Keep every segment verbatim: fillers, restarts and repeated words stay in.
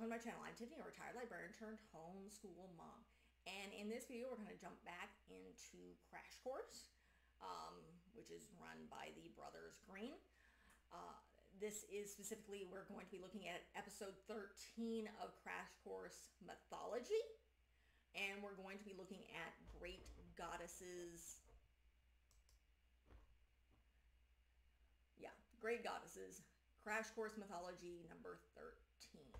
welcome to my channel. I'm Tiffany, a retired librarian turned homeschool mom. And in this video, we're going to jump back into Crash Course, um, which is run by the Brothers Green. Uh, this is specifically, we're going to be looking at episode thirteen of Crash Course Mythology. And we're going to be looking at Great Goddesses. Yeah, Great Goddesses. Crash Course Mythology number thirteen.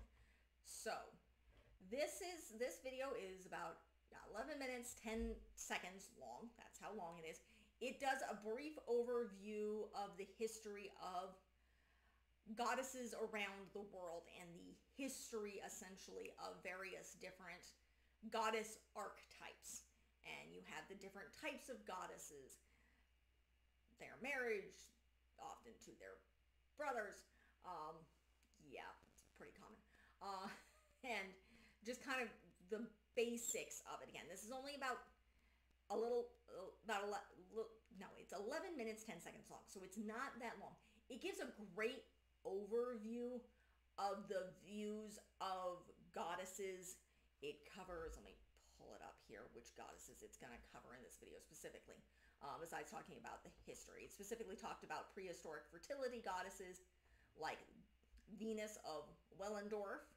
So this is this video is about eleven minutes ten seconds long. That's how long it is. It does a brief overview of the history of goddesses around the world and the history essentially of various different goddess archetypes. And you have the different types of goddesses, their marriage, often to their brothers. Um, yeah, it's pretty common. Uh, and just kind of the basics of it. Again, this is only about a little, about a little, no, it's eleven minutes, ten seconds long. So it's not that long. It gives a great overview of the views of goddesses. It covers, let me pull it up here, which goddesses it's going to cover in this video specifically. Um, besides talking about the history. It specifically talked about prehistoric fertility goddesses like Venus of Willendorf,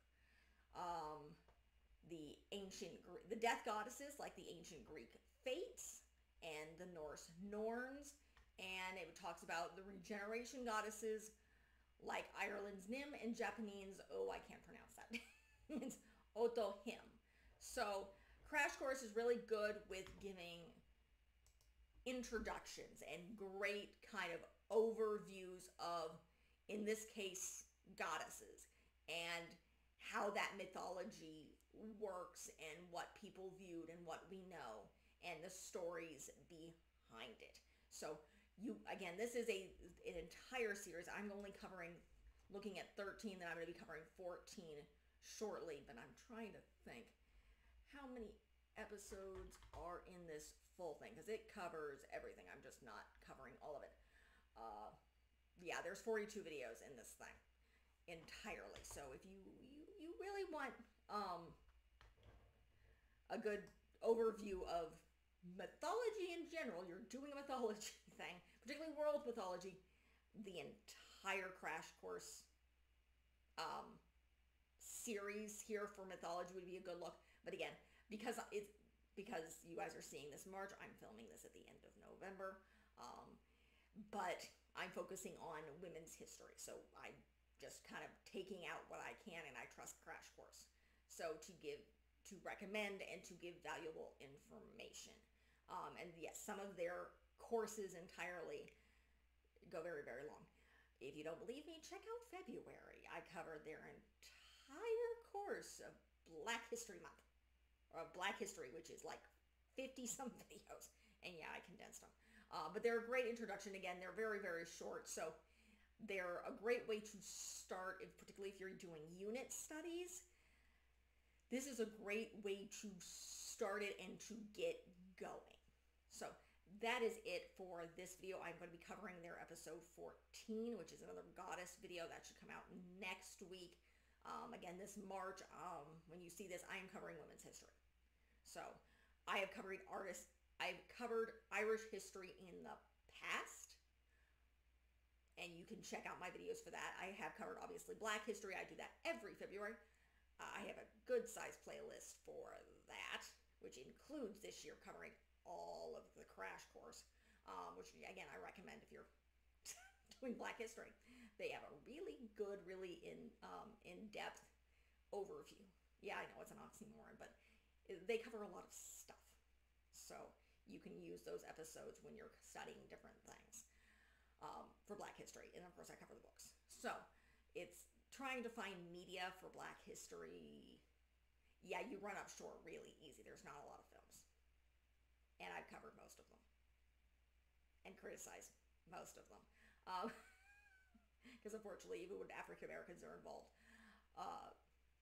um, the ancient, the death goddesses like the ancient Greek Fates and the Norse Norns, and it talks about the regeneration goddesses like Ireland's Nim and Japanese, oh, I can't pronounce that. It's Otohim. So Crash Course is really good with giving introductions and great kind of overviews of, in this case, goddesses and how that mythology works and what people viewed and what we know and the stories behind it. So you, again, this is a an entire series. I'm only covering, looking at thirteen, then I'm going to be covering fourteen shortly, but I'm trying to think how many episodes are in this full thing, because it covers everything. I'm just not covering all of it. Uh, yeah, there's forty-two videos in this thing entirely. So if you you, you really want um, a good overview of mythology in general, you're doing a mythology thing, particularly world mythology, the entire Crash Course um, series here for mythology would be a good look. But again, because it's because you guys are seeing this March, I'm filming this at the end of November. Um, but I'm focusing on women's history. So I'm just kind of taking out what I can, and I trust Crash Course. So to give, to recommend and to give valuable information. Um, and yes, some of their courses entirely go very, very long. If you don't believe me, check out February. I covered their entire course of Black History Month. Or Black History, which is like fifty some videos. And yeah, I condensed them. Uh, but they're a great introduction. Again, they're very, very short. So they're a great way to start, if, particularly if you're doing unit studies. This is a great way to start it and to get going. So that is it for this video. I'm going to be covering their episode fourteen, which is another goddess video that should come out next week. Um, again, this March, um, when you see this, I am covering women's history. So I have covered artists, I've covered Irish history in the past, and you can check out my videos for that. I have covered, obviously, Black history. I do that every February. Uh, I have a good size playlist for that, which includes this year covering all of the Crash Course, um, which, again, I recommend if you're doing Black history. They have a really good, really in, um, in-depth overview. Yeah, I know it's an oxymoron, but they cover a lot of stuff. So you can use those episodes when you're studying different things um, for Black history. And of course, I cover the books. So it's trying to find media for Black history. Yeah, you run up short really easy. There's not a lot of films. And I've covered most of them. And criticized most of them. Because um, unfortunately, even when African Americans are involved, uh,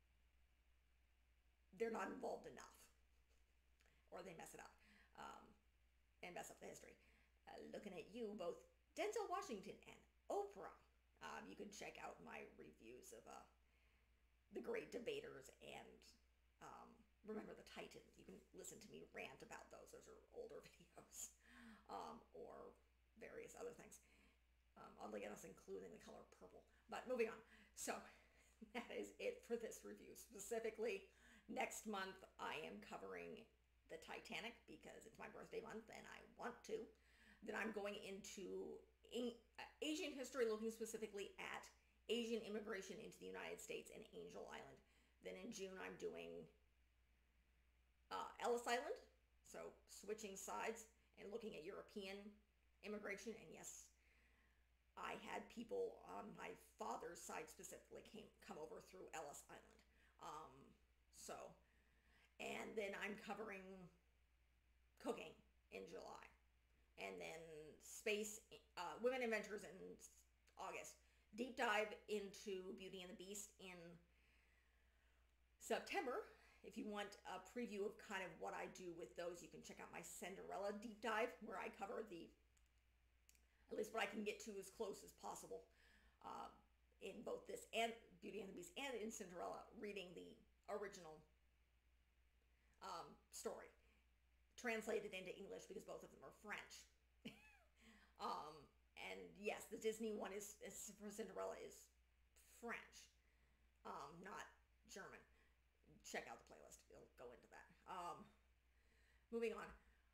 they're not involved enough. Or they mess it up. Um, and mess up the history. Uh, looking at you, both Denzel Washington and Oprah. Um, you can check out my reviews of uh, the great debaters and um, Remember the Titans. You can listen to me rant about those. Those are older videos, um, or various other things. Um, oddly enough, including the color purple. But moving on. So that is it for this review. Specifically, next month I am covering the Titanic because it's my birthday month and I want to. Then I'm going into Asian history, looking specifically at Asian immigration into the United States and Angel Island. Then in June I'm doing uh, Ellis Island, so switching sides and looking at European immigration. And yes, I had people on my father's side specifically came come over through Ellis Island. Um, so, and then I'm covering cooking in July, and then space, uh, women inventors in August. Deep dive into Beauty and the Beast in September. If you want a preview of kind of what I do with those, you can check out my Cinderella deep dive, where I cover the at least what I can get to as close as possible uh, in both this and Beauty and the Beast and in Cinderella, reading the original um, story, translated into English because both of them are French. um, and yes, the Disney one is, is for Cinderella is French, um, not German. Check out the playlist. It'll go into that. Um, moving on.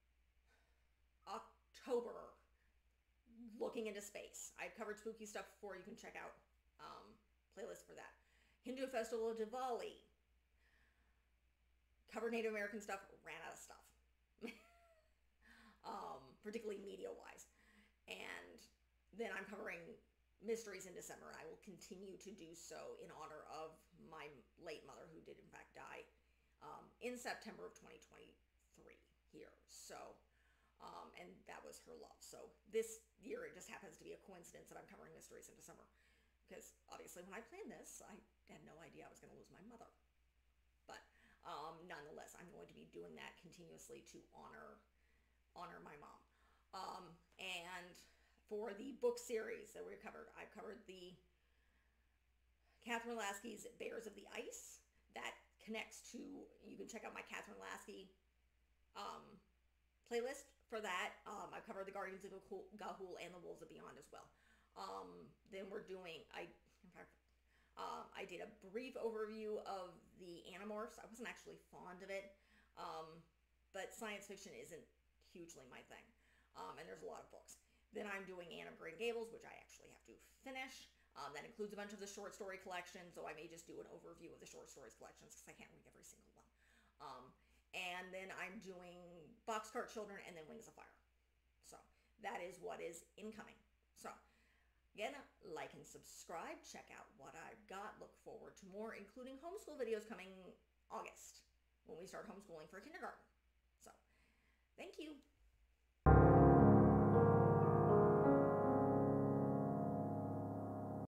October. Looking into space. I've covered spooky stuff before. You can check out um, playlist for that. Hindu Festival of Diwali. Covered Native American stuff. Ran out of stuff. um, particularly media-wise. And then I'm covering mysteries in December. And I will continue to do so in honor of my late mother, who did in fact die um, in September of twenty twenty-three here. So... Um, and that was her love. So this year, it just happens to be a coincidence that I'm covering mysteries in December. Because obviously when I planned this, I had no idea I was going to lose my mother. But um, nonetheless, I'm going to be doing that continuously to honor honor my mom. Um, and for the book series that we covered, I've covered the Catherine Lasky's Bears of the Ice. That connects to, you can check out my Catherine Lasky um, playlist for that. Um, I covered the Guardians of Ga'Hoole and the Wolves of Beyond as well. Um, then we're doing, I, in fact, um, I did a brief overview of the Animorphs. I wasn't actually fond of it, um, but science fiction isn't hugely my thing. Um, and there's a lot of books. Then I'm doing Anne of Green Gables, which I actually have to finish. Um, that includes a bunch of the short story collection, so I may just do an overview of the short stories collections because I can't read every single one. Um, And then I'm doing Boxcar Children and then Wings of Fire. So that is what is incoming. So again, like and subscribe. Check out what I've got. Look forward to more, including homeschool videos coming August when we start homeschooling for kindergarten. So thank you.